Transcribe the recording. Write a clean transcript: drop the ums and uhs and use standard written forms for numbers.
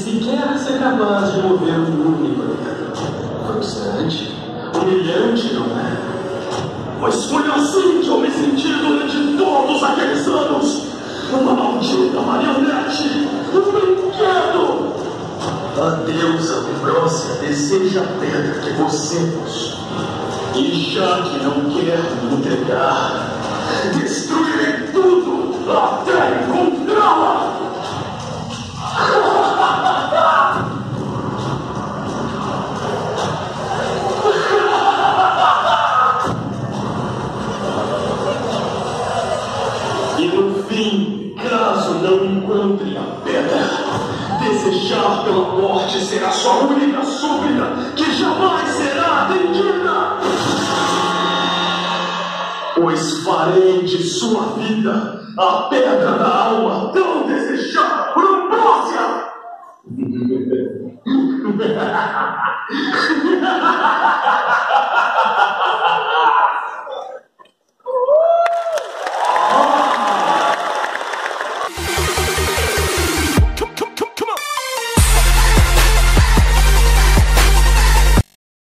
sequer ser capaz de mover um único dedo. Frustrante, humilhante, não é? Mas foi assim que eu me senti durante todos aqueles anos. Uma maldita marionete, um brinquedo. A deusa Ambrósia deseja a pedra que você possui. E já que não quer me entregar, destruirei tudo até encontrá-la. E no fim, caso não encontre a pedra, desejar pela morte será sua única súplica, que jamais será atendida. Pois farei de sua vida a pedra da alma tão desejada por Ambrósia.